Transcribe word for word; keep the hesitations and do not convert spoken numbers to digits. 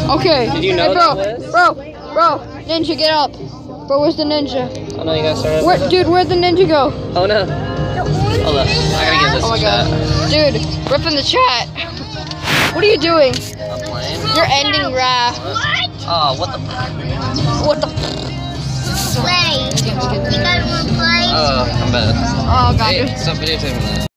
Okay. Did you know hey, bro, that was? bro, bro, ninja, get up. Bro, where's the ninja? Oh no, you gotta start. Where, dude, where'd the ninja go? Oh no. Hold up. I gotta get this Oh my chat. god. Dude, rip in the chat. What are you doing? I'm playing. You're ending Raph. What? Oh, what the? What the? Play. You guys wanna play? Oh, I'm bad. Oh god. Hey, stop videotaping that.